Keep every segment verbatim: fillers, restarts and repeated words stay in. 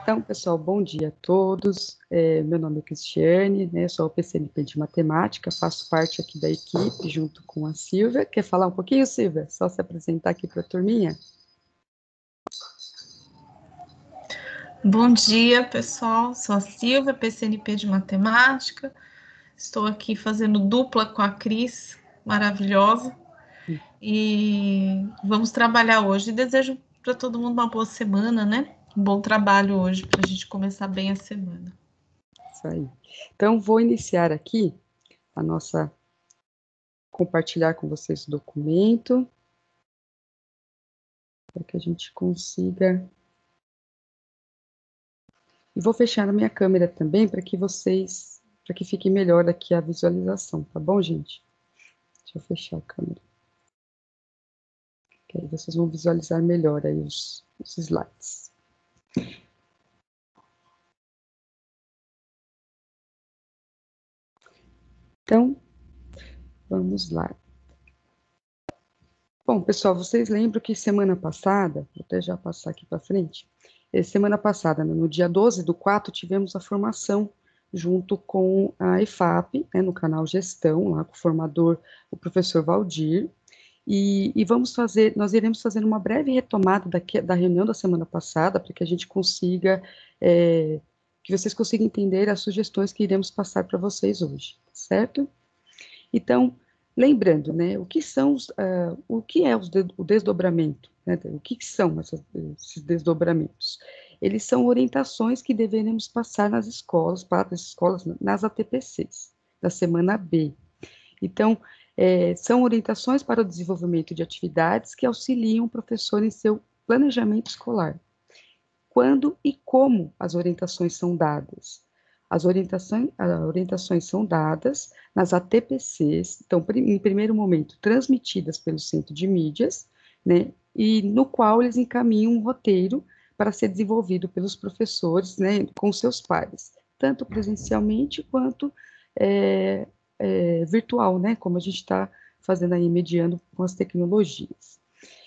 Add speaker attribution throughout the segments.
Speaker 1: Então, pessoal, bom dia a todos. É, meu nome é Cristiane, né, sou P C N P de Matemática, faço parte aqui da equipe, junto com a Silvia. Quer falar um pouquinho, Silvia? Só se apresentar aqui para a turminha.
Speaker 2: Bom dia, pessoal. Sou a Silvia, P C N P de Matemática. Estou aqui fazendo dupla com a Cris, maravilhosa. E vamos trabalhar hoje. Desejo para todo mundo uma boa semana, né? Um bom trabalho hoje, para a gente começar bem a semana.
Speaker 1: Isso aí. Então, vou iniciar aqui a nossa... compartilhar com vocês o documento, para que a gente consiga... E vou fechar a minha câmera também, para que vocês... para que fique melhor aqui a visualização, tá bom, gente? Deixa eu fechar a câmera. Que aí vocês vão visualizar melhor aí os, os slides. Então, vamos lá. Bom, pessoal, vocês lembram que semana passada, vou até já passar aqui para frente, semana passada, no dia doze do quatro, tivemos a formação junto com a EFAP, né, no canal Gestão, lá com o formador, o professor Valdir, e, e vamos fazer, nós iremos fazer uma breve retomada daqui, da reunião da semana passada, para que a gente consiga, é, que vocês consigam entender as sugestões que iremos passar para vocês hoje, certo? Então, lembrando, né, o que são, uh, o que é os de, o desdobramento, né, o que são essas, esses desdobramentos? Eles são orientações que deveremos passar nas escolas, para as escolas, nas A T P Cs, da semana B. Então, é, são orientações para o desenvolvimento de atividades que auxiliam o professor em seu planejamento escolar. Quando e como as orientações são dadas? As orientações, as orientações são dadas nas A T P Cs, então, em primeiro momento, transmitidas pelo Centro de Mídias, né, e no qual eles encaminham um roteiro para ser desenvolvido pelos professores, né, com seus pares, tanto presencialmente quanto é, é, virtual, né, como a gente está fazendo aí, mediando com as tecnologias.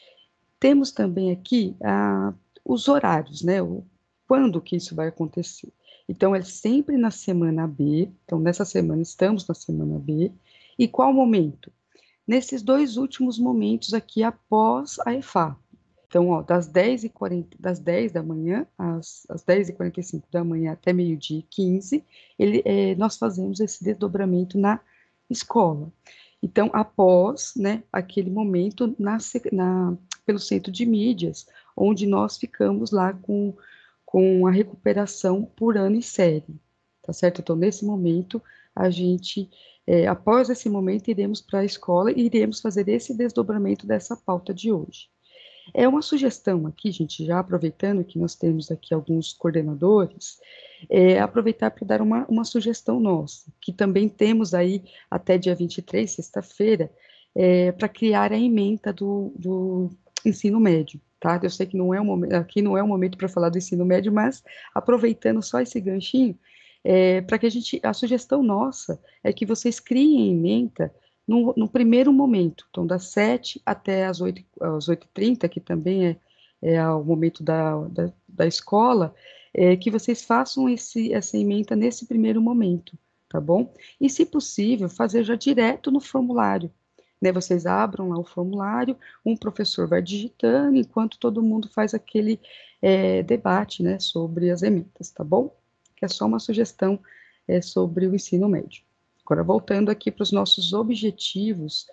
Speaker 1: Temos também aqui a, os horários, né, o, quando que isso vai acontecer. Então, é sempre na semana B, então, nessa semana, estamos na semana B, e qual momento? Nesses dois últimos momentos aqui, após a EFAP. Então, ó, das dez e quarenta, das dez da manhã, às, às dez e quarenta e cinco da manhã até meio-dia e quinze, ele, é, nós fazemos esse desdobramento na escola. Então, após, né, aquele momento na, na, pelo centro de mídias, onde nós ficamos lá com com a recuperação por ano e série, tá certo? Então, nesse momento, a gente, é, após esse momento, iremos para a escola e iremos fazer esse desdobramento dessa pauta de hoje. É uma sugestão aqui, gente, já aproveitando que nós temos aqui alguns coordenadores, é, aproveitar para dar uma, uma sugestão nossa, que também temos aí até dia vinte e três, sexta-feira, é, para criar a ementa do, do ensino médio. Tá? Eu sei que não é um momento, aqui não é um momento para falar do ensino médio, mas aproveitando só esse ganchinho, é, para que a gente, a sugestão nossa é que vocês criem ementa no, no primeiro momento, então das sete até as oito, às oito e trinta, que também é, é o momento da, da, da escola, é, que vocês façam esse, essa ementa nesse primeiro momento, tá bom? E, se possível, fazer já direto no formulário, né, vocês abram lá o formulário, um professor vai digitando, enquanto todo mundo faz aquele é, debate, né, sobre as emendas, tá bom? Que é só uma sugestão é, sobre o ensino médio. Agora, voltando aqui para os nossos objetivos,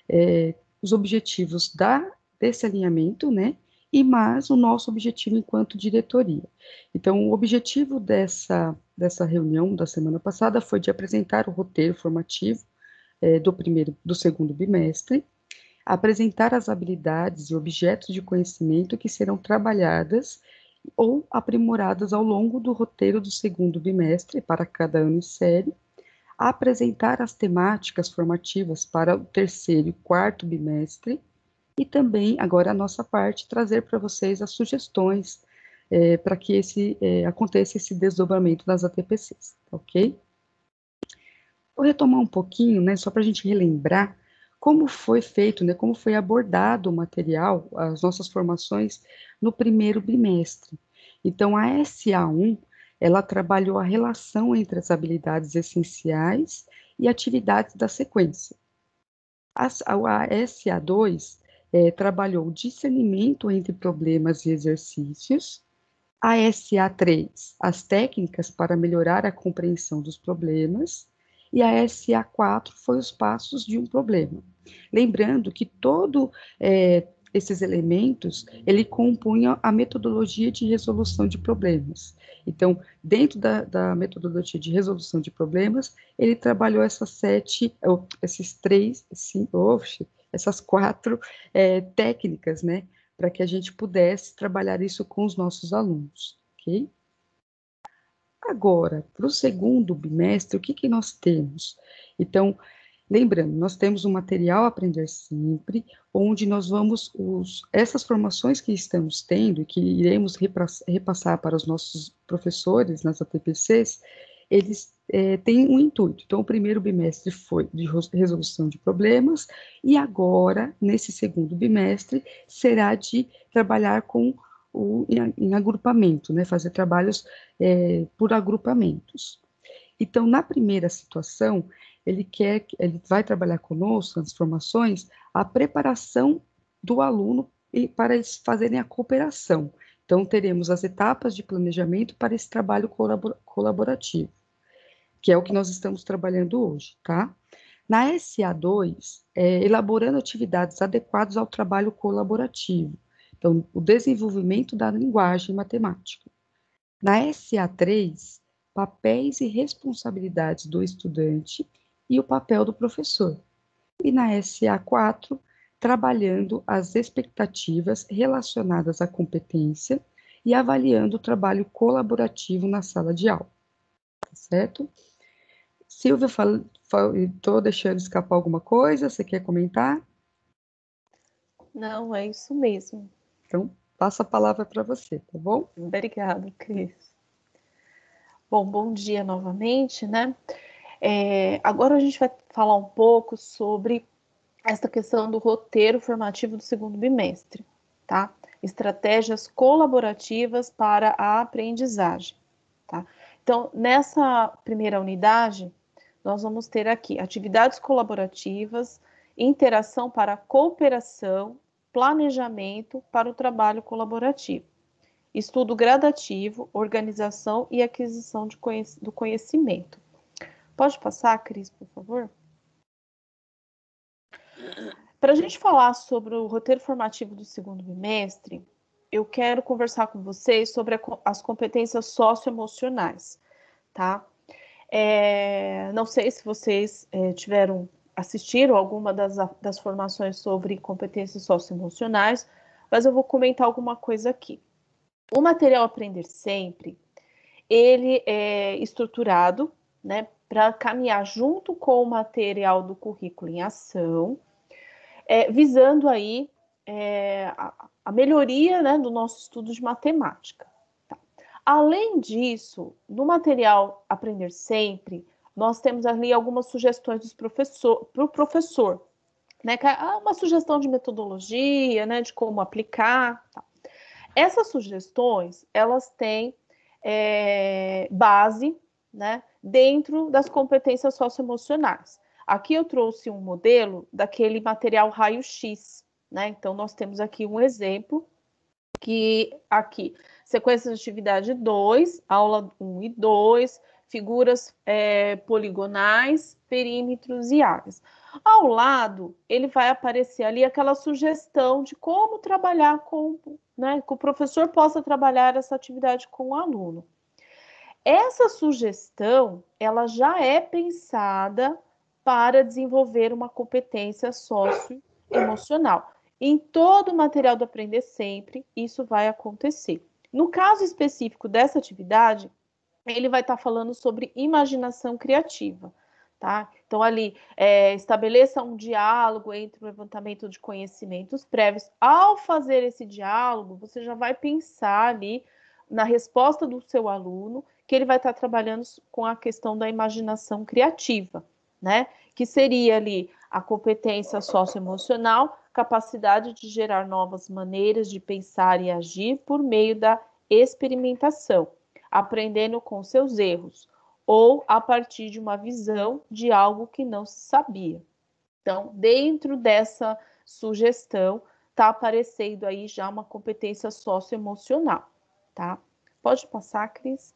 Speaker 1: é, os objetivos da, desse alinhamento, né, e mais o nosso objetivo enquanto diretoria. Então, o objetivo dessa, dessa reunião da semana passada foi de apresentar o roteiro formativo do primeiro, do segundo bimestre, apresentar as habilidades e objetos de conhecimento que serão trabalhadas ou aprimoradas ao longo do roteiro do segundo bimestre para cada ano e série, apresentar as temáticas formativas para o terceiro e quarto bimestre, e também, agora a nossa parte, trazer para vocês as sugestões é, para que esse, é, aconteça esse desdobramento das A T P Cs, ok? Vou retomar um pouquinho, né, só para a gente relembrar como foi feito, né, como foi abordado o material, as nossas formações no primeiro bimestre. Então, a S A um, ela trabalhou a relação entre as habilidades essenciais e atividades da sequência. As, a S A dois é, trabalhou o discernimento entre problemas e exercícios. A S A três, as técnicas para melhorar a compreensão dos problemas. E a S A quatro foi os passos de um problema. Lembrando que todo é, esses elementos, ele compunha a metodologia de resolução de problemas. Então, dentro da, da metodologia de resolução de problemas, ele trabalhou essas sete, ou, esses três, cinco, oh, essas quatro é, técnicas, né, para que a gente pudesse trabalhar isso com os nossos alunos, ok? Agora, para o segundo bimestre, o que, que nós temos? Então, lembrando, nós temos um material Aprender Sempre, onde nós vamos, os, essas formações que estamos tendo e que iremos repassar para os nossos professores nas A T P Cs, eles é, têm um intuito. Então, o primeiro bimestre foi de resolução de problemas, e agora, nesse segundo bimestre, será de trabalhar com o, em, em agrupamento, né, fazer trabalhos é, por agrupamentos. Então, na primeira situação, ele quer, ele vai trabalhar conosco nas formações, a preparação do aluno para eles fazerem a cooperação. Então, teremos as etapas de planejamento para esse trabalho colabor, colaborativo, que é o que nós estamos trabalhando hoje, tá? Na S A dois, é, elaborando atividades adequadas ao trabalho colaborativo. Então, o desenvolvimento da linguagem matemática. Na S A três, papéis e responsabilidades do estudante e o papel do professor. E na S A quatro, trabalhando as expectativas relacionadas à competência e avaliando o trabalho colaborativo na sala de aula. Tá certo? Silvia, estou deixando escapar alguma coisa? Você quer comentar?
Speaker 3: Não, é isso mesmo.
Speaker 1: Então, passo a palavra para você, tá bom?
Speaker 3: Obrigada, Cris. Bom, bom dia novamente, né? É, agora a gente vai falar um pouco sobre essa questão do roteiro formativo do segundo bimestre, tá? Estratégias colaborativas para a aprendizagem, tá? Então, nessa primeira unidade, nós vamos ter aqui atividades colaborativas, interação para cooperação, planejamento para o trabalho colaborativo, estudo gradativo, organização e aquisição de conhec- do conhecimento. Pode passar, Cris, por favor? Para a gente falar sobre o roteiro formativo do segundo bimestre, eu quero conversar com vocês sobre a, as competências socioemocionais, tá? É, não sei se vocês é, tiveram, assistiram alguma das, das formações sobre competências socioemocionais, mas eu vou comentar alguma coisa aqui. O material Aprender Sempre, ele é estruturado, né, para caminhar junto com o material do currículo em ação, é, visando aí é, a, a melhoria, né, do nosso estudo de matemática. Tá? Além disso, no material Aprender Sempre, nós temos ali algumas sugestões para professor, o professor, né, uma sugestão de metodologia, né, de como aplicar. Tá? Essas sugestões, elas têm é, base, né, dentro das competências socioemocionais. Aqui eu trouxe um modelo daquele material raio-x, né? Então, nós temos aqui um exemplo, que aqui, sequência de atividade dois, aula um e dois, figuras é, poligonais, perímetros e áreas. Ao lado, ele vai aparecer ali aquela sugestão de como trabalhar com, né, que o professor possa trabalhar essa atividade com o aluno. Essa sugestão, ela já é pensada para desenvolver uma competência socioemocional. Em todo o material do Aprender Sempre, isso vai acontecer. No caso específico dessa atividade, ele vai estar falando sobre imaginação criativa, tá? Então, ali, é, estabeleça um diálogo entre o levantamento de conhecimentos prévios. Ao fazer esse diálogo, você já vai pensar ali na resposta do seu aluno, que ele vai estar trabalhando com a questão da imaginação criativa, né? Que seria ali a competência socioemocional, capacidade de gerar novas maneiras de pensar e agir por meio da experimentação, aprendendo com seus erros, ou a partir de uma visão de algo que não se sabia. Então, dentro dessa sugestão, está aparecendo aí já uma competência socioemocional, tá? Pode passar, Cris?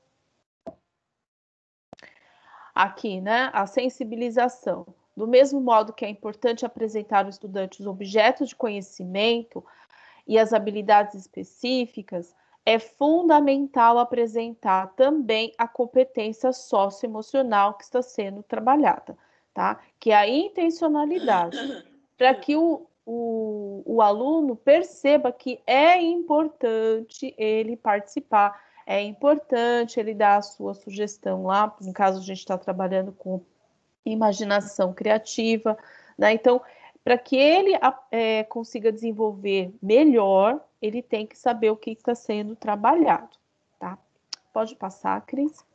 Speaker 3: Aqui, né, a sensibilização. Do mesmo modo que é importante apresentar ao estudante os objetos de conhecimento e as habilidades específicas, é fundamental apresentar também a competência socioemocional que está sendo trabalhada, tá? Que é a intencionalidade, para que o, o, o aluno perceba que é importante ele participar, é importante ele dar a sua sugestão lá, no caso a gente está trabalhando com imaginação criativa, né? Então, para que ele é, consiga desenvolver melhor, ele tem que saber o que está sendo trabalhado, tá? Pode passar, Cris.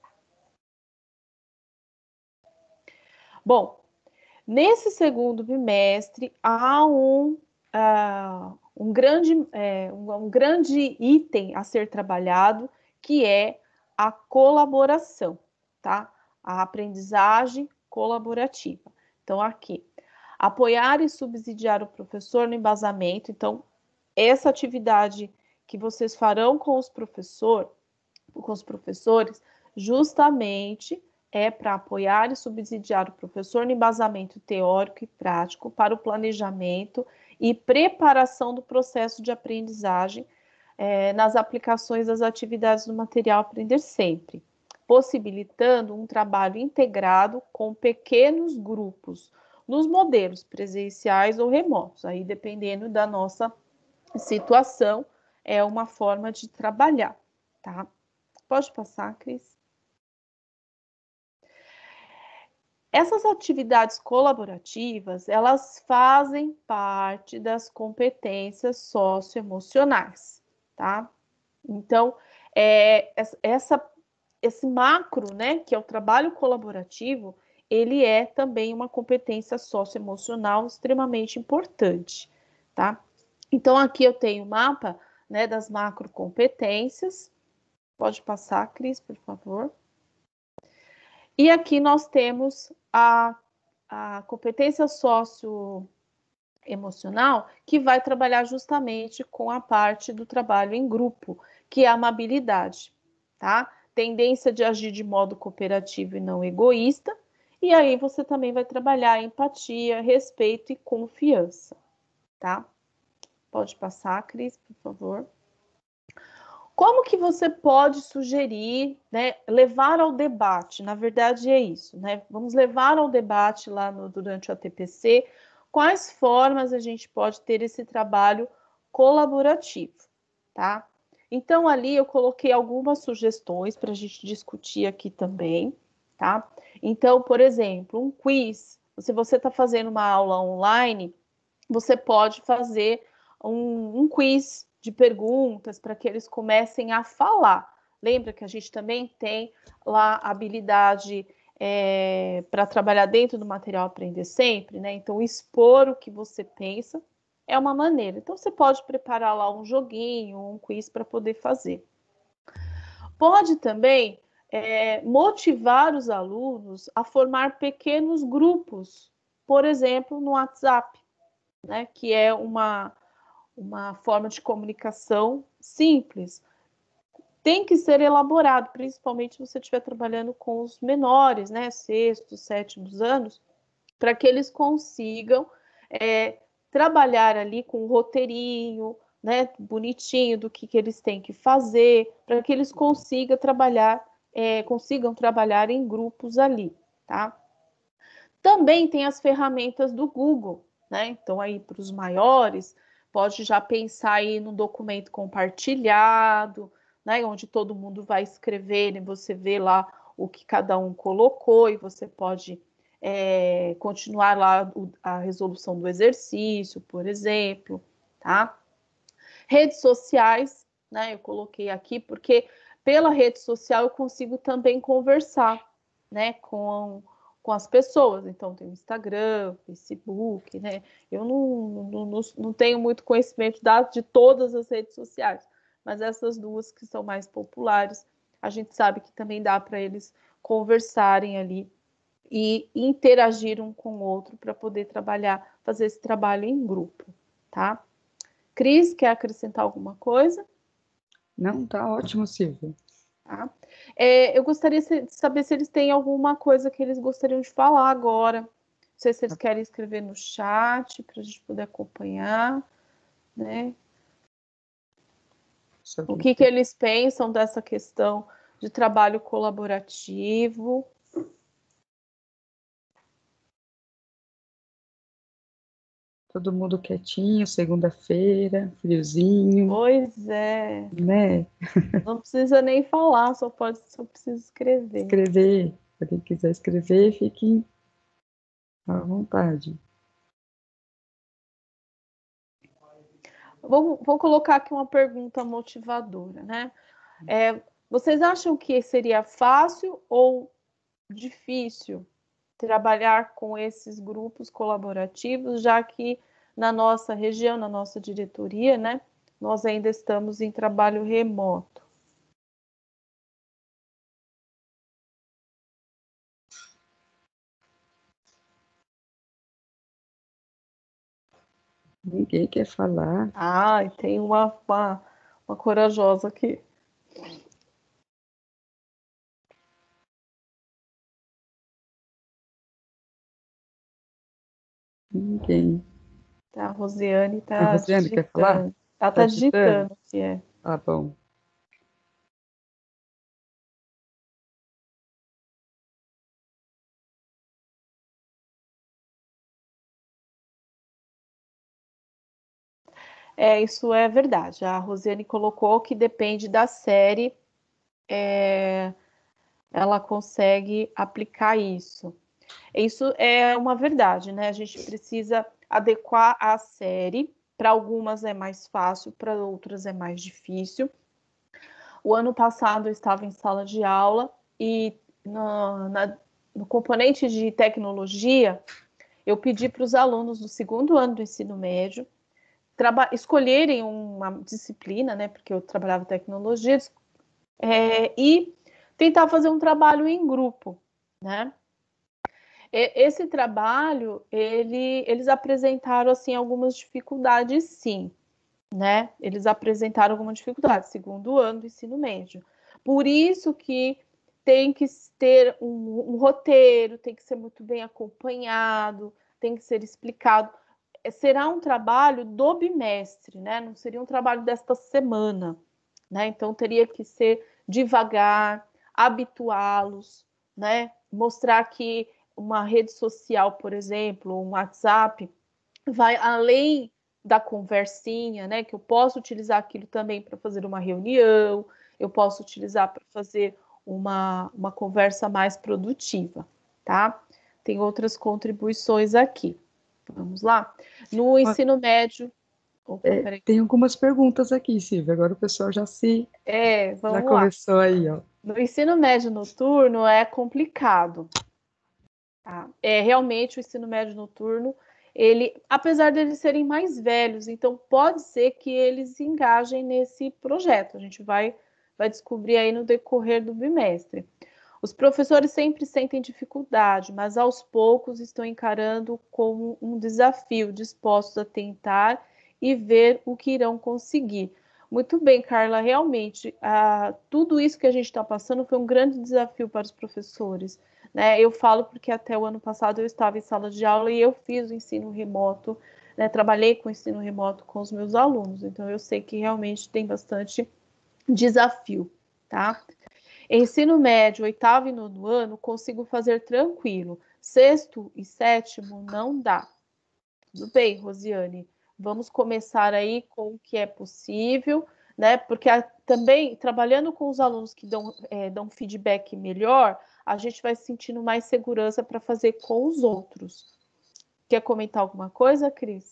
Speaker 3: Bom, nesse segundo bimestre, há um, uh, um, grande, é, um, um grande item a ser trabalhado, que é a colaboração, tá? A aprendizagem colaborativa. Então, aqui, apoiar e subsidiar o professor no embasamento. Então, essa atividade que vocês farão com os, professor, com os professores, justamente é para apoiar e subsidiar o professor no embasamento teórico e prático para o planejamento e preparação do processo de aprendizagem é, nas aplicações das atividades do material Aprender Sempre, possibilitando um trabalho integrado com pequenos grupos, nos modelos presenciais ou remotos, aí dependendo da nossa situação, é uma forma de trabalhar, tá? Pode passar, Cris. Essas atividades colaborativas, elas fazem parte das competências socioemocionais, tá? Então, é, essa, esse macro, né, que é o trabalho colaborativo, ele é também uma competência socioemocional extremamente importante, tá? Então, aqui eu tenho o mapa, né, das macrocompetências. Pode passar, Cris, por favor. E aqui nós temos a, a competência socioemocional, que vai trabalhar justamente com a parte do trabalho em grupo, que é a amabilidade, tá? Tendência de agir de modo cooperativo e não egoísta. E aí você também vai trabalhar empatia, respeito e confiança, tá? Pode passar, Cris, por favor. Como que você pode sugerir, né, levar ao debate? Na verdade é isso, né? Vamos levar ao debate lá no, durante o A T P C, quais formas a gente pode ter esse trabalho colaborativo, tá? Então ali eu coloquei algumas sugestões para a gente discutir aqui também, tá? Então, por exemplo, um quiz. Se você está fazendo uma aula online, você pode fazer um, um quiz de perguntas para que eles comecem a falar. Lembra que a gente também tem lá a habilidade é, para trabalhar dentro do material Aprender Sempre, né? Então, expor o que você pensa é uma maneira. Então, você pode preparar lá um joguinho, um quiz para poder fazer. Pode também é, motivar os alunos a formar pequenos grupos, por exemplo, no WhatsApp, né? Que é uma uma forma de comunicação simples. Tem que ser elaborado, principalmente se você estiver trabalhando com os menores, né, sextos, sétimos anos, para que eles consigam é, trabalhar ali com um roteirinho, né, bonitinho do que, que eles têm que fazer, para que eles consigam trabalhar, é, consigam trabalhar em grupos ali, tá? Também tem as ferramentas do Google, né? Então aí para os maiores, pode já pensar aí no documento compartilhado, né, onde todo mundo vai escrever e você vê lá o que cada um colocou e você pode é, continuar lá a resolução do exercício, por exemplo, tá? Redes sociais, né, eu coloquei aqui porque pela rede social eu consigo também conversar, né, com com as pessoas. Então, tem o Instagram, Facebook, né? Eu não, não, não, não tenho muito conhecimento de todas as redes sociais, mas essas duas que são mais populares, a gente sabe que também dá para eles conversarem ali e interagir um com o outro para poder trabalhar, fazer esse trabalho em grupo, tá? Cris, quer acrescentar alguma coisa?
Speaker 1: Não, tá ótimo, Silvia.
Speaker 3: Tá? É, eu gostaria de saber se eles têm alguma coisa que eles gostariam de falar agora. Não sei se eles querem escrever no chat para a gente poder acompanhar, né? O que, que eles pensam dessa questão de trabalho colaborativo?
Speaker 1: Todo mundo quietinho, segunda-feira, friozinho.
Speaker 3: Pois é.
Speaker 1: Né?
Speaker 3: Não precisa nem falar, só pode, só precisa escrever.
Speaker 1: Escrever. Para quem quiser escrever, fiquem à vontade.
Speaker 3: Vou, vou colocar aqui uma pergunta motivadora, né? É, vocês acham que seria fácil ou difícil trabalhar com esses grupos colaborativos, já que na nossa região, na nossa diretoria, né, nós ainda estamos em trabalho remoto?
Speaker 1: Ninguém quer falar.
Speaker 3: Ah, tem uma, uma, uma corajosa aqui.
Speaker 1: Ninguém.
Speaker 3: Tá, a Rosiane
Speaker 1: A
Speaker 3: está
Speaker 1: Rosiane quer falar?
Speaker 3: digitando. Ela
Speaker 1: Tá
Speaker 3: está
Speaker 1: digitando?
Speaker 3: digitando, que é.
Speaker 1: Tá bom.
Speaker 3: É, isso é verdade. A Rosiane colocou que depende da série, é, ela consegue aplicar isso. Isso é uma verdade, né? A gente precisa adequar a série. Para algumas é mais fácil, para outras é mais difícil. O ano passado eu estava em sala de aula e no, na, no componente de tecnologia, eu pedi para os alunos do segundo ano do ensino médio escolherem uma disciplina, né? Porque eu trabalhava tecnologia, é, e tentar fazer um trabalho em grupo, né? Esse trabalho, ele, eles apresentaram assim algumas dificuldades, sim, né? Eles apresentaram alguma dificuldade, segundo ano do ensino médio. Por isso que tem que ter um, um roteiro, tem que ser muito bem acompanhado, tem que ser explicado. Será um trabalho do bimestre, né? Não seria um trabalho desta semana, né? Então teria que ser devagar, habituá-los, né? Mostrar que uma rede social, por exemplo, um WhatsApp, vai além da conversinha, né? Que eu posso utilizar aquilo também para fazer uma reunião, eu posso utilizar para fazer uma, uma conversa mais produtiva, tá? Tem outras contribuições aqui. Vamos lá? No ensino médio. Opa,
Speaker 1: É,
Speaker 3: peraí.
Speaker 1: tem algumas perguntas aqui, Silvia. Agora o pessoal já se.
Speaker 3: É,
Speaker 1: Já
Speaker 3: vamos lá.
Speaker 1: começou aí, ó.
Speaker 3: No ensino médio noturno é complicado. Tá? É, realmente o ensino médio noturno, ele, apesar de eles serem mais velhos, então pode ser que eles engajem nesse projeto. A gente vai, vai descobrir aí no decorrer do bimestre. Os professores sempre sentem dificuldade, mas aos poucos estão encarando como um desafio, dispostos a tentar e ver o que irão conseguir. Muito bem, Carla, realmente, ah, tudo isso que a gente está passando foi um grande desafio para os professores, né? Eu falo porque até o ano passado eu estava em sala de aula e eu fiz o ensino remoto, né? Trabalhei com o ensino remoto com os meus alunos, então eu sei que realmente tem bastante desafio, tá? Ensino médio, oitavo e nono ano, consigo fazer tranquilo. Sexto e sétimo, não dá. Tudo bem, Rosiane. Vamos começar aí com o que é possível, né? Porque a, também, trabalhando com os alunos que dão, é, dão feedback melhor, a gente vai sentindo mais segurança para fazer com os outros. Quer comentar alguma coisa, Cris?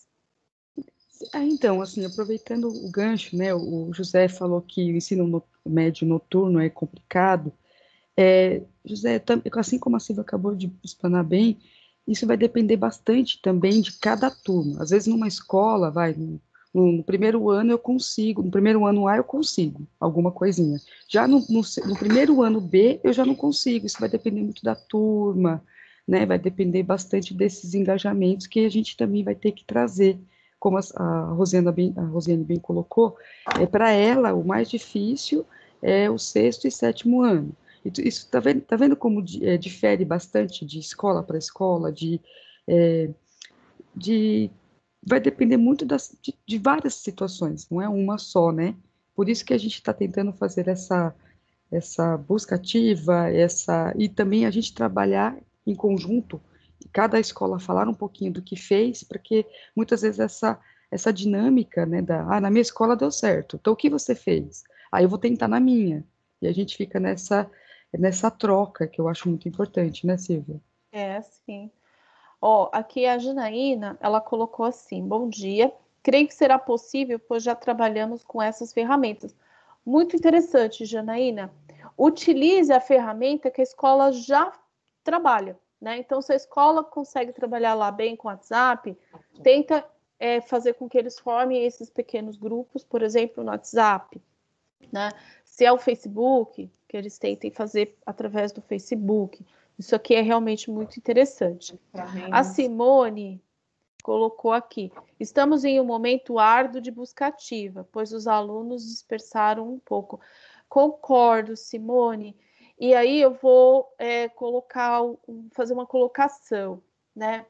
Speaker 1: Ah, então, assim, aproveitando o gancho, né? O José falou que o ensino no, médio noturno é complicado. É, José, assim como a Silvia acabou de explanar bem, isso vai depender bastante também de cada turma. Às vezes, numa escola, vai, no, no primeiro ano eu consigo, no primeiro ano A eu consigo alguma coisinha. Já no, no, no primeiro ano B eu já não consigo, isso vai depender muito da turma, né? Vai depender bastante desses engajamentos que a gente também vai ter que trazer, como a, a, Rosana bem, a Rosiane bem colocou, é, para ela o mais difícil é o sexto e sétimo ano. Isso está vendo, tá vendo como é, difere bastante de escola para escola, de, é, de vai depender muito das, de, de várias situações, não é uma só, né? Por isso que a gente está tentando fazer essa, essa busca ativa, essa, e também a gente trabalhar em conjunto, cada escola falar um pouquinho do que fez, porque muitas vezes essa, essa dinâmica, né, da, ah, na minha escola deu certo, então o que você fez? Aí eu vou tentar na minha, e a gente fica nessa, nessa troca, que eu acho muito importante, né, Silvia?
Speaker 3: É, sim. Ó, aqui a Janaína, ela colocou assim: bom dia, creio que será possível, pois já trabalhamos com essas ferramentas. Muito interessante, Janaína. Utilize a ferramenta que a escola já trabalha, né? Então, se a escola consegue trabalhar lá bem com o WhatsApp, tenta é, fazer com que eles formem esses pequenos grupos, por exemplo, no WhatsApp, né? Se é o Facebook, que eles tentem fazer através do Facebook. Isso aqui é realmente muito interessante. A Simone colocou aqui: estamos em um momento árduo de busca ativa, pois os alunos dispersaram um pouco. Concordo, Simone. E aí eu vou é, colocar, fazer uma colocação, né?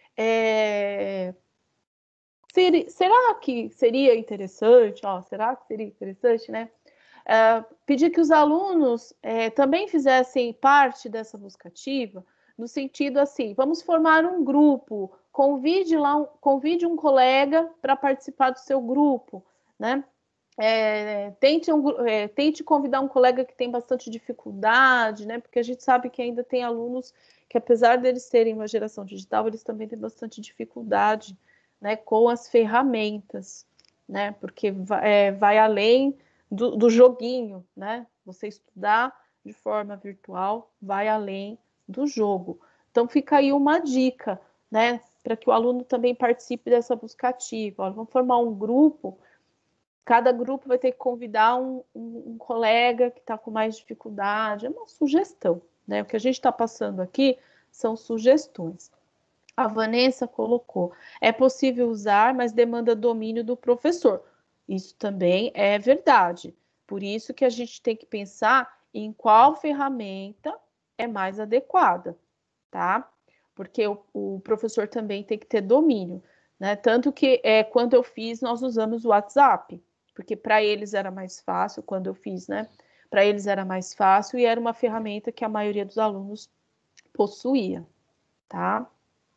Speaker 3: É, ser, será que seria interessante? Ó, será que seria interessante, né? Uh, pedir que os alunos uh, também fizessem parte dessa busca ativa, no sentido assim, vamos formar um grupo, convide lá, um, convide um colega para participar do seu grupo, né? É, tente, um, é, tente convidar um colega que tem bastante dificuldade, né? Porque a gente sabe que ainda tem alunos que, apesar deles serem uma geração digital, eles também têm bastante dificuldade, né, com as ferramentas, né? Porque vai, é, vai além do, do joguinho, né? Você estudar de forma virtual vai além do jogo. Então fica aí uma dica, né? Para que o aluno também participe dessa busca ativa. Ó, vamos formar um grupo. Cada grupo vai ter que convidar um, um, um colega que está com mais dificuldade. É uma sugestão, né? O que a gente está passando aqui são sugestões. A Vanessa colocou: é possível usar, mas demanda domínio do professor. Isso também é verdade. Por isso que a gente tem que pensar em qual ferramenta é mais adequada, tá? Porque o, o professor também tem que ter domínio, né? Tanto que é, quando eu fiz, nós usamos o WhatsApp, porque para eles era mais fácil, quando eu fiz, né? Para eles era mais fácil e era uma ferramenta que a maioria dos alunos possuía, tá?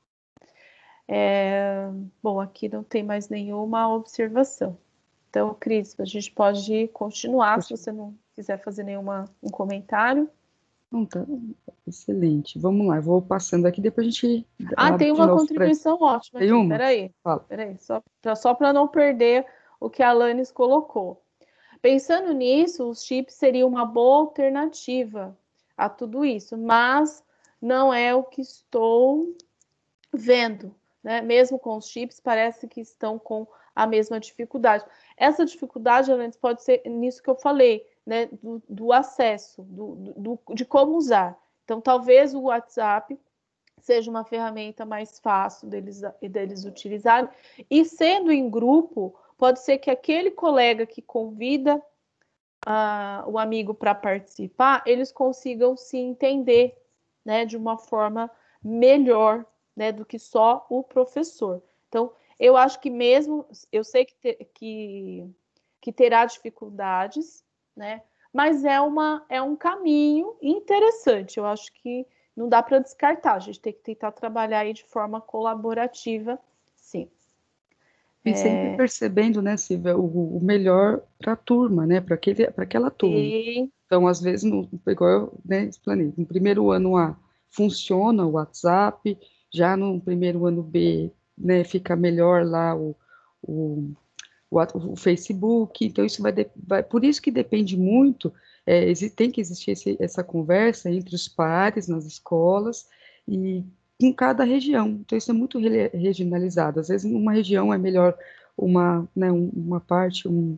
Speaker 3: É, bom, aqui não tem mais nenhuma observação. Então, Cris, a gente pode continuar, se você não quiser fazer nenhuma um comentário.
Speaker 1: Não, tá excelente. Vamos lá, eu vou passando aqui, depois a gente
Speaker 3: Ah,
Speaker 1: abre
Speaker 3: tem
Speaker 1: de
Speaker 3: uma
Speaker 1: novo
Speaker 3: contribuição
Speaker 1: pra...
Speaker 3: ótima
Speaker 1: Tem
Speaker 3: aqui.
Speaker 1: uma?
Speaker 3: Peraí,
Speaker 1: Fala.
Speaker 3: peraí, só para só para não perder o que a Alanis colocou. Pensando nisso, os chips seriam uma boa alternativa a tudo isso, mas não é o que estou vendo, né? Mesmo com os chips, parece que estão com a mesma dificuldade. Essa dificuldade, Alanis, pode ser nisso que eu falei, né? Do, do acesso, do, do, de como usar. Então, talvez o WhatsApp seja uma ferramenta mais fácil deles, deles utilizarem. E sendo em grupo, pode ser que aquele colega que convida uh, o amigo para participar, eles consigam se entender, né, de uma forma melhor, né, do que só o professor. Então, eu acho que mesmo, eu sei que, te, que, que terá dificuldades, né, mas é, uma, é um caminho interessante. Eu acho que não dá para descartar, a gente tem que tentar trabalhar aí de forma colaborativa, sim.
Speaker 1: E sempre percebendo, né, Silvia, o, o melhor para a turma, né, para aquela turma.
Speaker 3: Sim.
Speaker 1: Então, às vezes, no, igual eu né, explanei, no primeiro ano A funciona o WhatsApp, já no primeiro ano B, né, fica melhor lá o, o, o, o Facebook, então isso vai, vai, por isso que depende muito, é, tem que existir esse, essa conversa entre os pares nas escolas e em cada região, então isso é muito regionalizado, às vezes numa região é melhor uma, né, um, uma parte, um,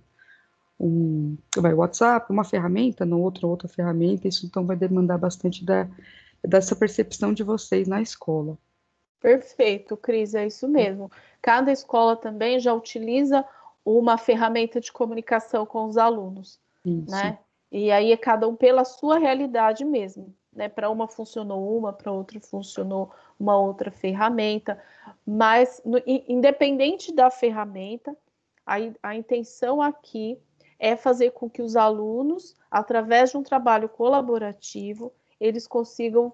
Speaker 1: um vai, WhatsApp, uma ferramenta, no outro, outra ferramenta, isso então vai demandar bastante da, dessa percepção de vocês na escola.
Speaker 3: Perfeito, Cris, é isso mesmo. Cada escola também já utiliza uma ferramenta de comunicação com os alunos,
Speaker 1: Isso.
Speaker 3: né? E aí é cada um pela sua realidade mesmo, né? Para uma funcionou uma, para outra funcionou uma outra ferramenta, mas no, independente da ferramenta, a, a intenção aqui é fazer com que os alunos, através de um trabalho colaborativo, eles consigam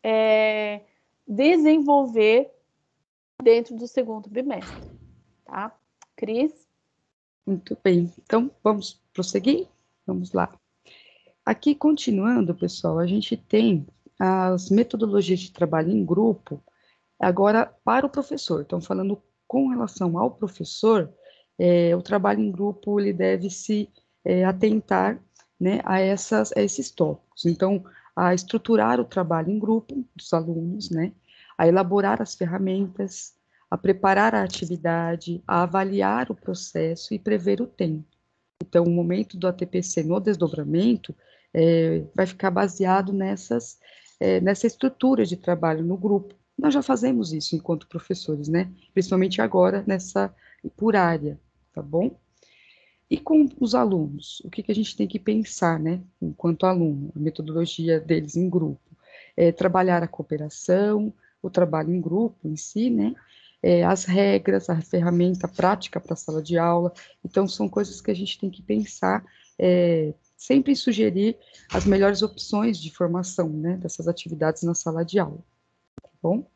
Speaker 3: é, desenvolver dentro do segundo bimestre, tá? Cris?
Speaker 1: Muito bem, então vamos prosseguir? Vamos lá. Aqui, continuando, pessoal, a gente tem as metodologias de trabalho em grupo, agora para o professor. Então, falando com relação ao professor, é, o trabalho em grupo, ele deve se é, atentar, né, a, essas, a esses tópicos. Então, a estruturar o trabalho em grupo dos alunos, né, a elaborar as ferramentas, a preparar a atividade, a avaliar o processo e prever o tempo. Então, o momento do A T P C no desdobramento é, vai ficar baseado nessas, é, nessa estrutura de trabalho no grupo. Nós já fazemos isso enquanto professores, né? Principalmente agora, nessa, por área, tá bom? E com os alunos, o que, que a gente tem que pensar, né? Enquanto aluno, a metodologia deles em grupo. É trabalhar a cooperação, o trabalho em grupo em si, né? É, as regras, a ferramenta prática para a sala de aula. Então, são coisas que a gente tem que pensar, é, sempre sugerir as melhores opções de formação, né, dessas atividades na sala de aula, tá bom?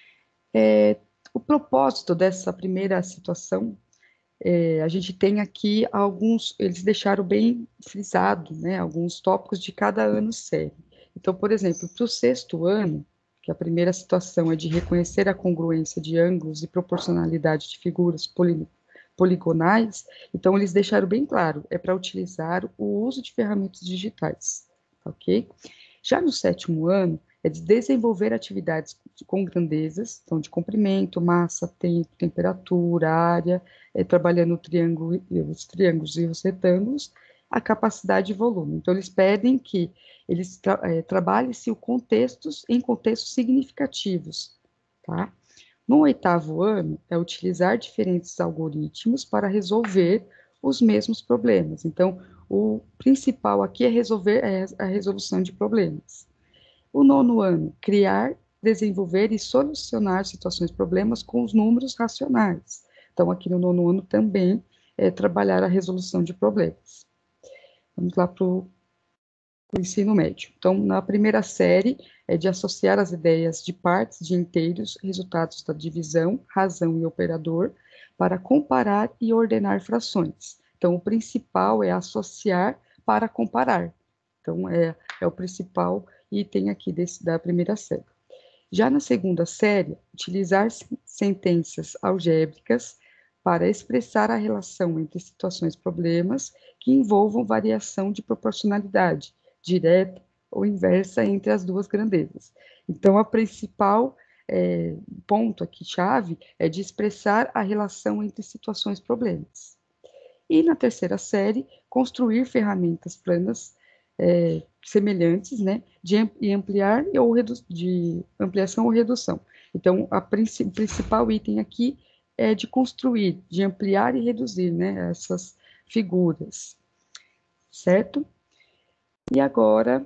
Speaker 1: É, o propósito dessa primeira situação, é, a gente tem aqui alguns, eles deixaram bem frisado, né, alguns tópicos de cada ano série. Então, por exemplo, para o sexto ano, que a primeira situação é de reconhecer a congruência de ângulos e proporcionalidade de figuras poli, poligonais, então eles deixaram bem claro, é para utilizar o uso de ferramentas digitais, ok? Já no sétimo ano, é de desenvolver atividades com grandezas, então de comprimento, massa, tempo, temperatura, área, é, trabalhando o triângulo, os triângulos e os retângulos, a capacidade e volume. Então, eles pedem que eles tra é, trabalhem-se contextos, em contextos significativos, tá? No oitavo ano, é utilizar diferentes algoritmos para resolver os mesmos problemas. Então, o principal aqui é resolver é a resolução de problemas. O nono ano, criar, desenvolver e solucionar situações, problemas com os números racionais. Então, aqui no nono ano também é trabalhar a resolução de problemas. Vamos lá para o ensino médio. Então, na primeira série, é de associar as ideias de partes de inteiros, resultados da divisão, razão e operador, para comparar e ordenar frações. Então, o principal é associar para comparar. Então, é, é o principal item aqui desse, da primeira série. Já na segunda série, utilizar sentenças algébricas para expressar a relação entre situações problemas que envolvam variação de proporcionalidade, direta ou inversa entre as duas grandezas. Então, a principal é, ponto aqui, chave, é de expressar a relação entre situações problemas. E na terceira série, construir ferramentas planas é, semelhantes, né, de ampliar ou de ampliação ou redução. Então, a princi o principal item aqui é de construir, de ampliar e reduzir, né, essas figuras, certo? E agora,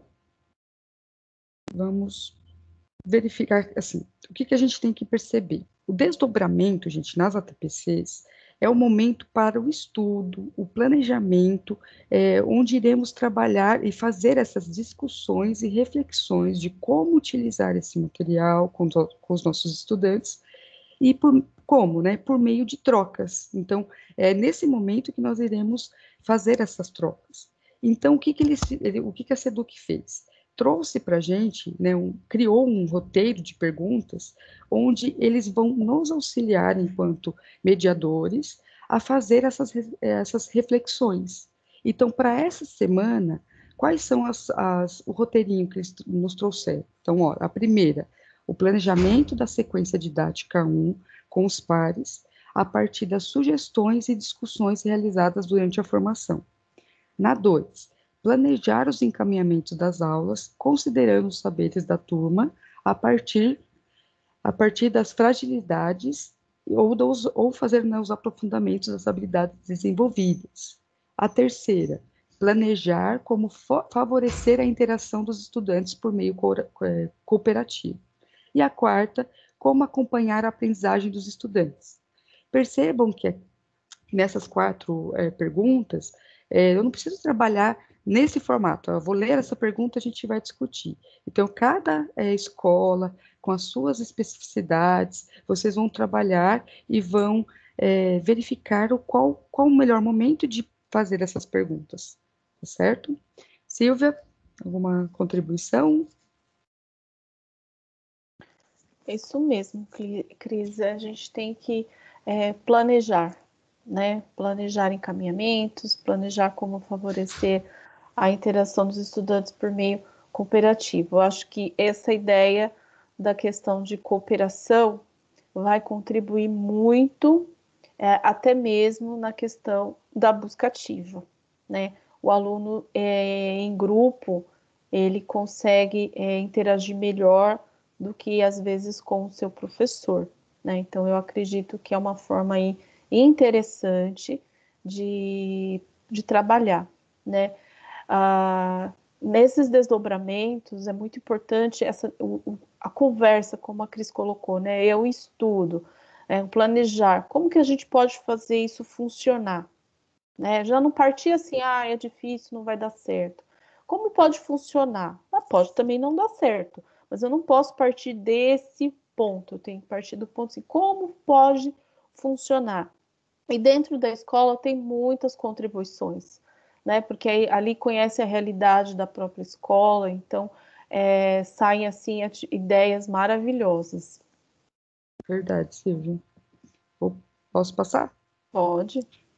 Speaker 1: vamos verificar, assim, o que, que a gente tem que perceber? O desdobramento, gente, nas A T P Cs, é o momento para o estudo, o planejamento, é, onde iremos trabalhar e fazer essas discussões e reflexões de como utilizar esse material com, com os nossos estudantes e por como, né? Por meio de trocas. Então, é nesse momento que nós iremos fazer essas trocas. Então, o que, que, ele, ele, o que, que a SEDUC fez? Trouxe para a gente, né, um, criou um roteiro de perguntas, onde eles vão nos auxiliar, enquanto mediadores, a fazer essas, essas reflexões. Então, para essa semana, quais são as, as, o roteirinho que eles nos trouxeram? Então, ó, a primeira, o planejamento da sequência didática um, com os pares, a partir das sugestões e discussões realizadas durante a formação. Na dois, planejar os encaminhamentos das aulas, considerando os saberes da turma a partir, a partir das fragilidades ou, dos, ou fazer, né, os aprofundamentos das habilidades desenvolvidas. A terceira, planejar como favorecer a interação dos estudantes por meio co cooperativo. E a quarta, como acompanhar a aprendizagem dos estudantes. Percebam que nessas quatro é, perguntas, é, eu não preciso trabalhar nesse formato. Eu vou ler essa pergunta e a gente vai discutir. Então, cada é, escola, com as suas especificidades, vocês vão trabalhar e vão é, verificar o qual, qual o melhor momento de fazer essas perguntas, tá certo? Silvia, alguma contribuição?
Speaker 3: É isso mesmo, Cris. A gente tem que é, planejar, né? Planejar encaminhamentos, planejar como favorecer a interação dos estudantes por meio cooperativo. Eu acho que essa ideia da questão de cooperação vai contribuir muito, é, até mesmo na questão da busca ativa, né? O aluno é, em grupo, ele consegue é, interagir melhor do que às vezes com o seu professor, né? Então eu acredito que é uma forma aí interessante de, de trabalhar, né? Ah, nesses desdobramentos é muito importante essa, o, a conversa, como a Cris colocou, né? Eu estudo, é, planejar, como que a gente pode fazer isso funcionar, né? Já não partir assim, ah, é difícil, não vai dar certo. Como pode funcionar? Ah, pode também não dar certo, mas eu não posso partir desse ponto, eu tenho que partir do ponto assim, como pode funcionar? E dentro da escola tem muitas contribuições, né? Porque aí, ali conhece a realidade da própria escola, então é, saem assim ideias maravilhosas.
Speaker 1: Verdade, Silvia. Posso passar?
Speaker 3: Pode.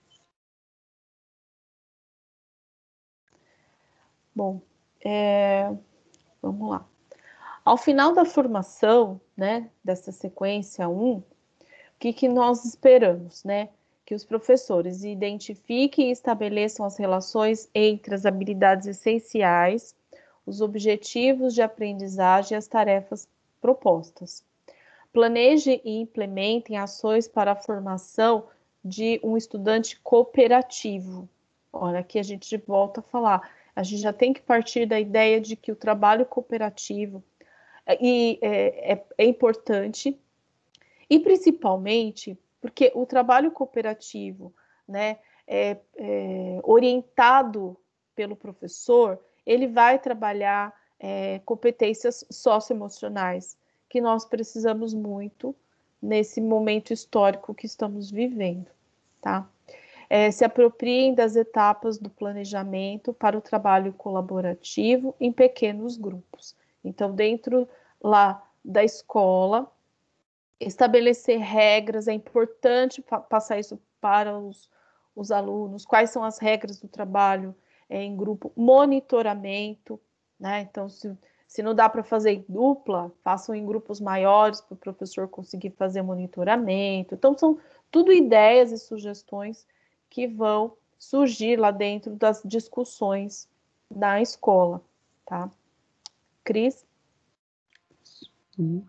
Speaker 3: Bom, é, vamos lá. Ao final da formação, né, dessa sequência um, o que, que nós esperamos, né? Que os professores identifiquem e estabeleçam as relações entre as habilidades essenciais, os objetivos de aprendizagem e as tarefas propostas. Planejem e implementem ações para a formação de um estudante cooperativo. Olha, aqui a gente volta a falar. A gente já tem que partir da ideia de que o trabalho cooperativo e é, é, é importante, e principalmente porque o trabalho cooperativo, né, é, é, orientado pelo professor, ele vai trabalhar é, competências socioemocionais que nós precisamos muito nesse momento histórico que estamos vivendo, tá? É, se apropriem das etapas do planejamento para o trabalho colaborativo em pequenos grupos. Então, dentro lá da escola, estabelecer regras, é importante passar isso para os, os alunos, quais são as regras do trabalho é, em grupo, monitoramento, né? Então, se, se não dá para fazer em dupla, façam em grupos maiores para o professor conseguir fazer monitoramento. Então, são tudo ideias e sugestões que vão surgir lá dentro das discussões da escola, tá? Cris?
Speaker 1: Sim.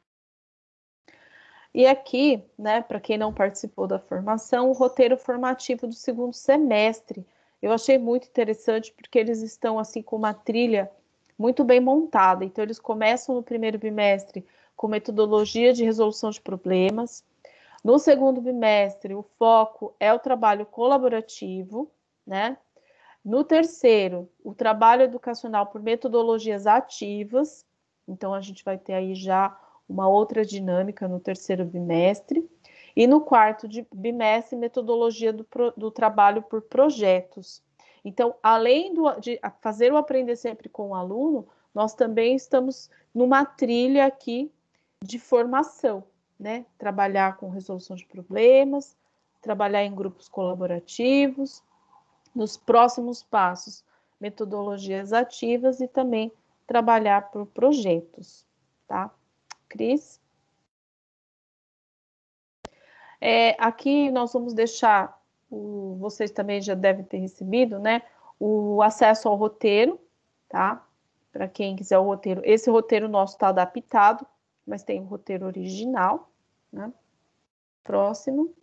Speaker 3: E aqui, né, para quem não participou da formação, o roteiro formativo do segundo semestre. Eu achei muito interessante porque eles estão assim com uma trilha muito bem montada. Então, eles começam no primeiro bimestre com metodologia de resolução de problemas. No segundo bimestre, o foco é o trabalho colaborativo, né? No terceiro, o trabalho educacional por metodologias ativas. Então, a gente vai ter aí já uma outra dinâmica no terceiro bimestre. E no quarto bimestre, metodologia do, do trabalho por projetos. Então, além do, de fazer o aprender sempre com o aluno, nós também estamos numa trilha aqui de formação, né? Trabalhar com resolução de problemas, trabalhar em grupos colaborativos, nos próximos passos, metodologias ativas e também trabalhar por projetos, tá? Cris? É, aqui nós vamos deixar, o, vocês também já devem ter recebido, né, o acesso ao roteiro, tá? Para quem quiser o roteiro. Esse roteiro nosso está adaptado, mas tem o roteiro original, né? Próximo.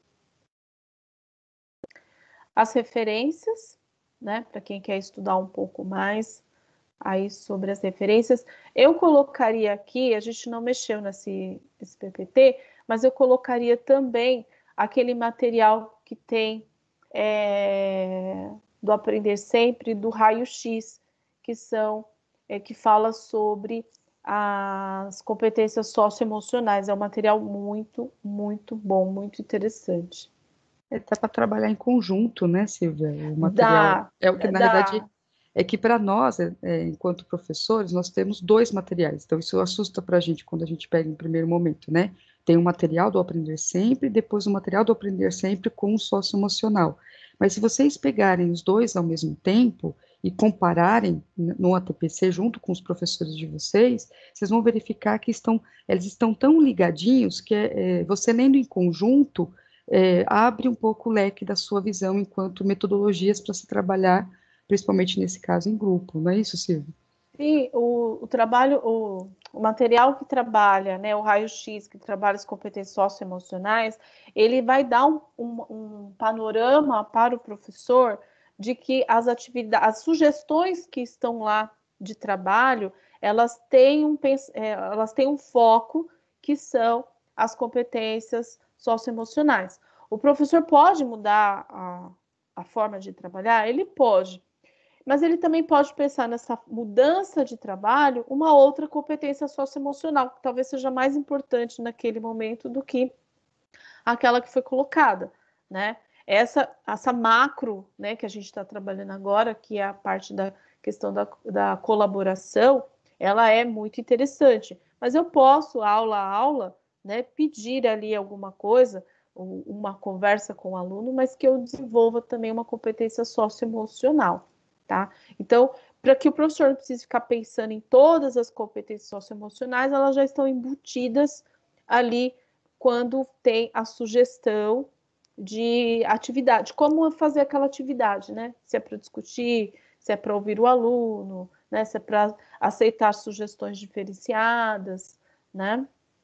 Speaker 3: As referências, né? Para quem quer estudar um pouco mais aí sobre as referências. Eu colocaria aqui, a gente não mexeu nesse, nesse P P T, mas eu colocaria também aquele material que tem é, do Aprender Sempre, do Raio-X, que são, é, que fala sobre as competências socioemocionais. É um material muito, muito bom, muito interessante.
Speaker 1: É, dá para trabalhar em conjunto, né, Silvia? O material
Speaker 3: Dá,
Speaker 1: é o que, na verdade,
Speaker 3: dá.
Speaker 1: é que para nós, é, é, enquanto professores, nós temos dois materiais. Então, isso assusta para a gente quando a gente pega em primeiro momento, né? Tem o material do Aprender Sempre, e depois o material do Aprender Sempre com o socioemocional. Mas se vocês pegarem os dois ao mesmo tempo e compararem no A T P C junto com os professores de vocês, vocês vão verificar que estão, eles estão tão ligadinhos que é, é, você lendo em conjunto é, abre um pouco o leque da sua visão enquanto metodologias para se trabalhar, principalmente nesse caso em grupo, não é isso, Silvia?
Speaker 3: Sim, o, o trabalho, o, o material que trabalha, né, o raio-x, que trabalha as competências socioemocionais, ele vai dar um, um, um panorama para o professor de que as atividades, as sugestões que estão lá de trabalho, elas têm um, elas têm um foco que são as competências socioemocionais. O professor pode mudar a, a forma de trabalhar? Ele pode. Mas ele também pode pensar nessa mudança de trabalho uma outra competência socioemocional, que talvez seja mais importante naquele momento do que aquela que foi colocada, né? Essa, essa macro, né, que a gente está trabalhando agora, que é a parte da questão da, da colaboração, ela é muito interessante. Mas eu posso, aula a aula, né, pedir ali alguma coisa, uma conversa com o aluno, mas que eu desenvolva também uma competência socioemocional. Tá? Então, para que o professor não precise ficar pensando em todas as competências socioemocionais, elas já estão embutidas ali quando tem a sugestão de atividade, como fazer aquela atividade, né? Se é para discutir, se é para ouvir o aluno, né? Se é para aceitar sugestões diferenciadas, né?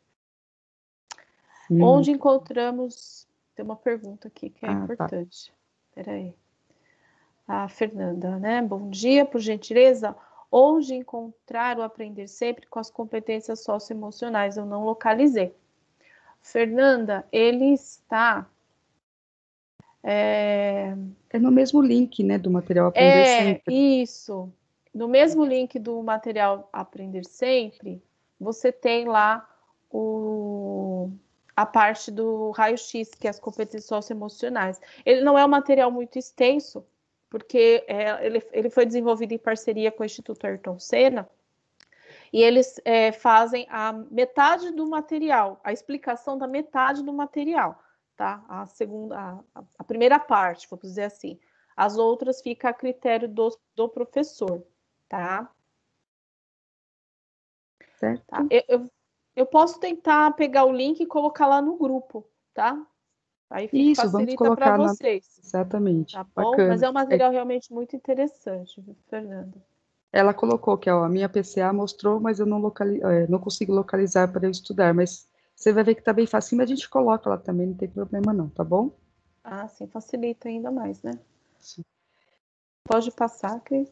Speaker 1: Hum.
Speaker 3: Onde encontramos... Tem uma pergunta aqui que é
Speaker 1: ah,
Speaker 3: importante. Espera aí. A Fernanda, né? Bom dia, por gentileza. Onde encontrar o Aprender Sempre com as competências socioemocionais? Eu não localizei. Fernanda, ele está... É,
Speaker 1: é no mesmo link, né, do material Aprender
Speaker 3: é
Speaker 1: Sempre.
Speaker 3: isso. No mesmo link do material Aprender Sempre, você tem lá o, a parte do raio-x, que é as competências socioemocionais. Ele não é um material muito extenso, porque é, ele, ele foi desenvolvido em parceria com o Instituto Ayrton Senna, e eles é, fazem a metade do material, a explicação da metade do material, tá? A segunda, a, a primeira parte, vamos dizer assim. As outras ficam a critério do, do professor, tá?
Speaker 1: Certo?
Speaker 3: Tá? Eu, eu, eu posso tentar pegar o link e colocar lá no grupo, tá? Aí fica,
Speaker 1: Isso, vamos
Speaker 3: facilita para
Speaker 1: colocar na...
Speaker 3: vocês,
Speaker 1: Exatamente,
Speaker 3: tá bom? Mas
Speaker 1: bacana.
Speaker 3: é um
Speaker 1: É,
Speaker 3: material realmente muito interessante, viu, Fernanda?
Speaker 1: ela colocou que ó, a minha P C A mostrou, mas eu não, locali... é, não consigo localizar para eu estudar, mas você vai ver que tá bem facinho, mas a gente coloca lá também, não tem problema não, tá bom?
Speaker 3: Ah, sim, facilita ainda mais, né?
Speaker 1: Sim.
Speaker 3: Pode passar, Cris.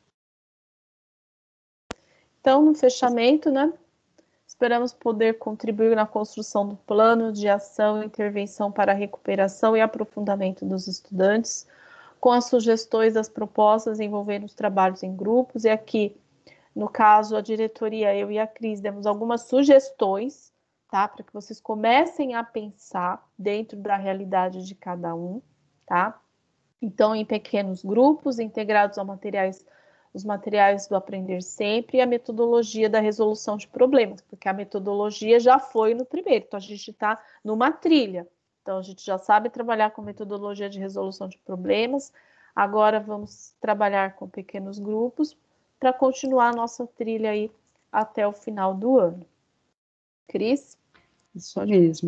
Speaker 3: Então, no fechamento, né? Esperamos poder contribuir na construção do plano de ação e intervenção para a recuperação e aprofundamento dos estudantes, com as sugestões das propostas envolvendo os trabalhos em grupos. E aqui, no caso, a diretoria, eu e a Cris, demos algumas sugestões, tá? Para que vocês comecem a pensar dentro da realidade de cada um, tá? Então, em pequenos grupos, integrados a materiais, os materiais do Aprender Sempre e a metodologia da resolução de problemas, porque a metodologia já foi no primeiro, então a gente está numa trilha. Então, a gente já sabe trabalhar com metodologia de resolução de problemas, agora vamos trabalhar com pequenos grupos para continuar a nossa trilha aí até o final do ano. Cris?
Speaker 1: Isso mesmo.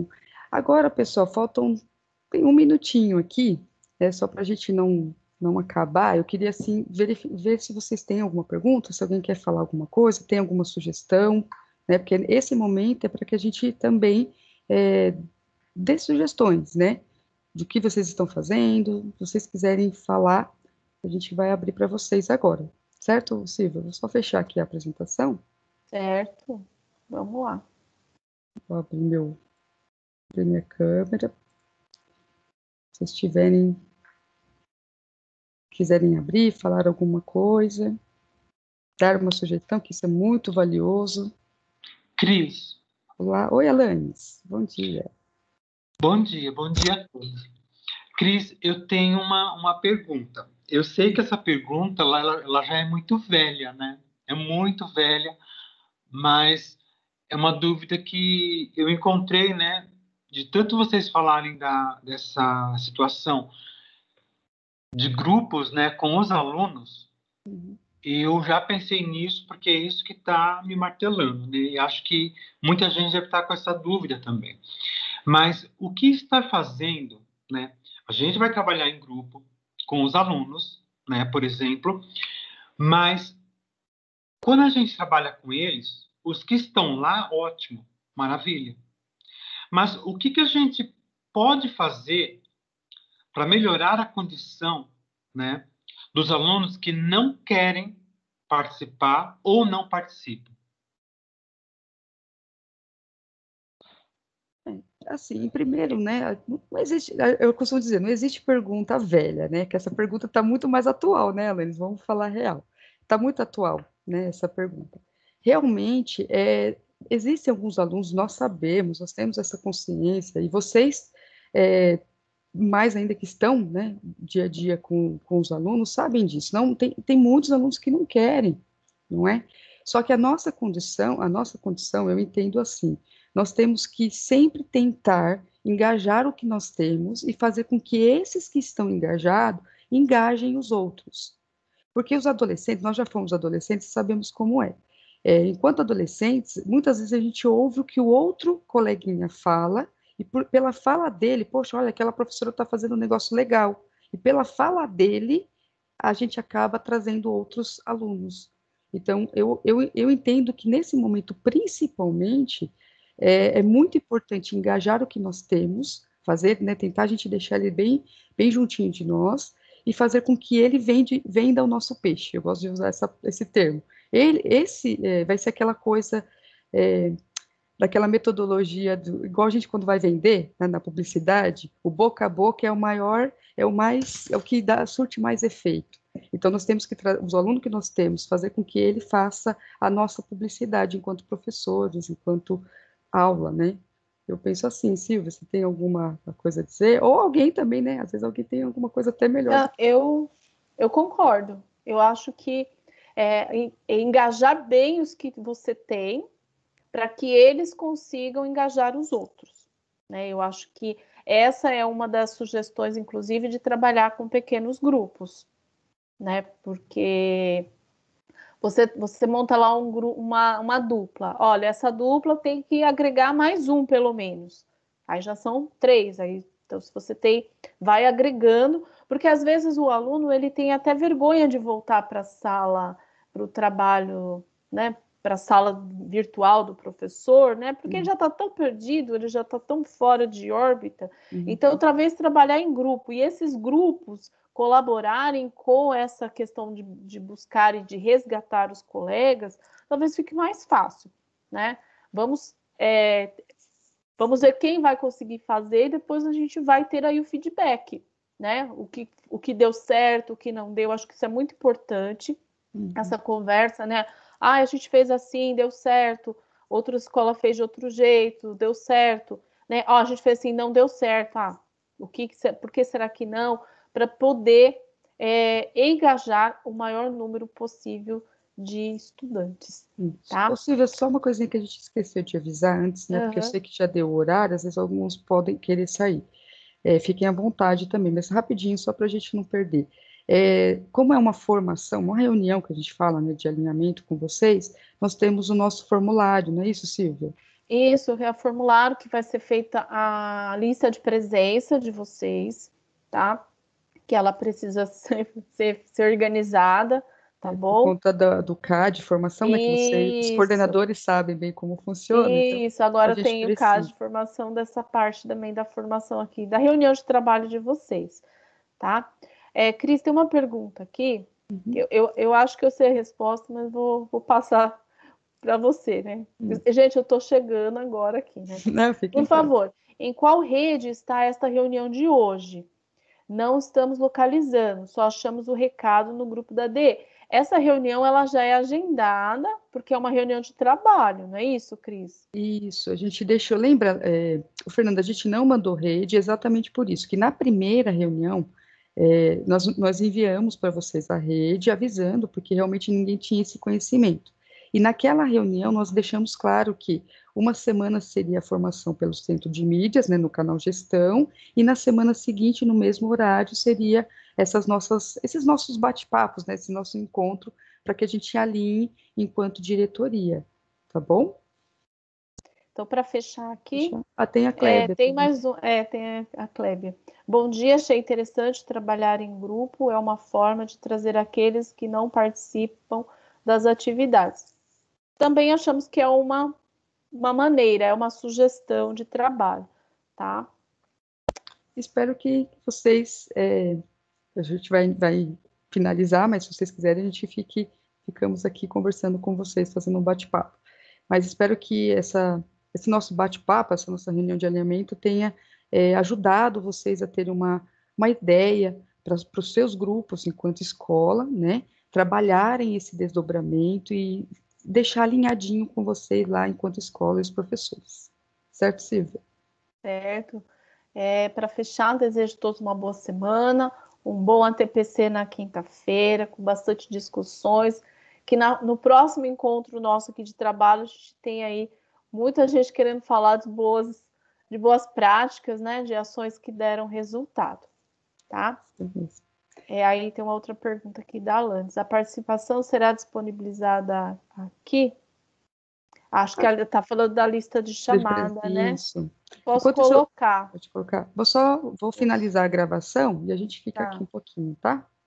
Speaker 1: Agora, pessoal, faltam tem um minutinho aqui, é só para a gente não, não acabar. Eu queria, assim, verificar, ver se vocês têm alguma pergunta, se alguém quer falar alguma coisa, tem alguma sugestão, né? Porque esse momento é para que a gente também é, dê sugestões, né? Do que vocês estão fazendo, se vocês quiserem falar, a gente vai abrir para vocês agora. Certo, Silvia? Vou só fechar aqui a apresentação.
Speaker 3: Certo, vamos lá.
Speaker 1: Vou abrir, meu, abrir minha câmera. Se vocês tiverem, quiserem abrir, falar alguma coisa, dar uma sugestão, que isso é muito valioso.
Speaker 4: Cris.
Speaker 1: Olá, oi, Alanis, bom dia.
Speaker 4: Bom dia, bom dia a todos. Cris, eu tenho uma, uma pergunta. Eu sei que essa pergunta, ela, ela já é muito velha, né? É muito velha, mas é uma dúvida que eu encontrei, né? De tanto vocês falarem da, dessa situação de grupos, né, com os alunos,
Speaker 1: Uhum.
Speaker 4: eu já pensei nisso porque é isso que está me martelando, né? E acho que muita gente deve estar com essa dúvida também. Mas o que está fazendo, né? A gente vai trabalhar em grupo com os alunos, né, por exemplo, mas quando a gente trabalha com eles, os que estão lá, ótimo, maravilha. Mas o que, que a gente pode fazer para melhorar a condição, né, dos alunos que não querem participar ou não participam?
Speaker 1: Assim, primeiro, né, não existe, eu costumo dizer, não existe pergunta velha, né, que essa pergunta está muito mais atual, né, Alanis, vamos falar real. Está muito atual, né, essa pergunta. Realmente, é, existem alguns alunos, nós sabemos, nós temos essa consciência, e vocês, é, mais ainda que estão, né, dia a dia com, com os alunos, sabem disso. Não, tem, tem muitos alunos que não querem, não é? Só que a nossa condição, a nossa condição, eu entendo assim, nós temos que sempre tentar engajar o que nós temos e fazer com que esses que estão engajados engajem os outros. Porque os adolescentes, nós já fomos adolescentes e sabemos como é. É, enquanto adolescentes, muitas vezes a gente ouve o que o outro coleguinha fala, e por, pela fala dele, poxa, olha, aquela professora está fazendo um negócio legal. E pela fala dele, a gente acaba trazendo outros alunos. Então, eu, eu, eu entendo que nesse momento, principalmente, é, é muito importante engajar o que nós temos, fazer, né, tentar a gente deixar ele bem, bem juntinho de nós, e fazer com que ele vende, venda o nosso peixe. Eu gosto de usar essa, esse termo. Ele, esse é, vai ser aquela coisa, é, daquela metodologia, do, igual a gente quando vai vender, né, na publicidade, o boca a boca é o maior, é o mais, é o que dá, surte mais efeito. Então, nós temos que, os alunos que nós temos, fazer com que ele faça a nossa publicidade enquanto professores, enquanto aula, né? Eu penso assim, Silvia, você tem alguma coisa a dizer? Ou alguém também, né? Às vezes alguém tem alguma coisa até melhor.
Speaker 3: Ah, eu, eu concordo. Eu acho que é, é engajar bem os que você tem para que eles consigam engajar os outros, né? Eu acho que essa é uma das sugestões, inclusive, de trabalhar com pequenos grupos, né? Porque você, você monta lá um, uma, uma dupla. Olha, essa dupla tem que agregar mais um, pelo menos. Aí já são três. Aí, então, se você tem, vai agregando, porque às vezes o aluno ele tem até vergonha de voltar para a sala, para o trabalho, né? Para a sala virtual do professor, né? Porque uhum. ele já está tão perdido, ele já está tão fora de órbita. Uhum. Então, talvez trabalhar em grupo. E esses grupos colaborarem com essa questão de, de buscar e de resgatar os colegas, talvez fique mais fácil, né? Vamos, é, vamos ver quem vai conseguir fazer e depois a gente vai ter aí o feedback, né? O que, o que deu certo, o que não deu, acho que isso é muito importante, uhum. essa conversa, né? Ah, a gente fez assim, deu certo, outra escola fez de outro jeito, deu certo, né? Ó, a gente fez assim, não deu certo, ah, o que, por que será que não? Para poder é, engajar o maior número possível de estudantes. Tá?
Speaker 1: Ou seja, só uma coisinha que a gente esqueceu de avisar antes, né? Uhum. Porque eu sei que já deu o horário, às vezes alguns podem querer sair. É, fiquem à vontade também, mas rapidinho, só para a gente não perder. É, como é uma formação, uma reunião que a gente fala, né, de alinhamento com vocês, nós temos o nosso formulário, não é isso, Silvia?
Speaker 3: Isso, é o formulário que vai ser feita a lista de presença de vocês, tá? Que ela precisa ser, ser, ser organizada, tá
Speaker 1: É,
Speaker 3: bom?
Speaker 1: por conta da, do C A D, formação, né, que você, os
Speaker 3: Isso.
Speaker 1: coordenadores sabem bem como funciona.
Speaker 3: Isso,
Speaker 1: então,
Speaker 3: agora
Speaker 1: a gente
Speaker 3: tem o
Speaker 1: precisa.
Speaker 3: caso de formação dessa parte também da formação aqui, da reunião de trabalho de vocês, tá? É, Cris, tem uma pergunta aqui,
Speaker 1: Uhum.
Speaker 3: eu, eu, eu acho que eu sei a resposta, mas vou, vou passar para você, né?
Speaker 1: Hum.
Speaker 3: Gente, eu estou chegando agora aqui, né?
Speaker 1: Não, fique
Speaker 3: Por
Speaker 1: em paz.
Speaker 3: favor, em qual rede está esta reunião de hoje? Não estamos localizando, só achamos o recado no grupo da D. Essa reunião ela já é agendada, porque é uma reunião de trabalho, não é isso, Cris?
Speaker 1: Isso, a gente deixou, lembra, é, o Fernando, a gente não mandou rede exatamente por isso, que na primeira reunião, é, nós, nós enviamos para vocês a rede, avisando, porque realmente ninguém tinha esse conhecimento. E naquela reunião nós deixamos claro que uma semana seria a formação pelo centro de mídias, né, no canal Gestão, e na semana seguinte, no mesmo horário, seria essas nossas, esses nossos bate-papos, né, esse nosso encontro, para que a gente alinhe enquanto diretoria, tá bom?
Speaker 3: Então, para fechar aqui,
Speaker 1: ah, tem a
Speaker 3: é,
Speaker 1: Clébia.
Speaker 3: tem mais um, é, tem a Clébia. Bom dia, achei interessante trabalhar em grupo, é uma forma de trazer aqueles que não participam das atividades. Também achamos que é uma, uma maneira, é uma sugestão de trabalho, tá?
Speaker 1: Espero que vocês, é, a gente vai, vai finalizar, mas se vocês quiserem, a gente fique, ficamos aqui conversando com vocês, fazendo um bate-papo. Mas espero que essa, esse nosso bate-papo, essa nossa reunião de alinhamento tenha é, ajudado vocês a terem uma, uma ideia para os seus grupos enquanto escola, né? Trabalharem esse desdobramento e deixar alinhadinho com vocês lá enquanto escola e os professores. Certo, Silvia?
Speaker 3: Certo. É, para fechar, desejo a todos uma boa semana, um bom A T P C na quinta-feira, com bastante discussões, que na, no próximo encontro nosso aqui de trabalho, a gente tem aí muita gente querendo falar de boas, de boas práticas, né, de ações que deram resultado, tá?
Speaker 1: Uhum.
Speaker 3: É, aí tem uma outra pergunta aqui da Alanis. A participação será disponibilizada aqui? Acho que ela está falando da lista de chamada, né?
Speaker 1: Isso.
Speaker 3: Posso
Speaker 1: Enquanto
Speaker 3: colocar.
Speaker 1: Eu, pode colocar. Vou só, vou finalizar a gravação e a gente fica
Speaker 3: Tá.
Speaker 1: aqui um pouquinho, tá?